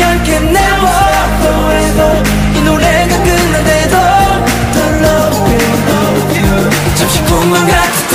않게 never forever 이 노래가 끝난데도 I love you 잠시 꿈만 같은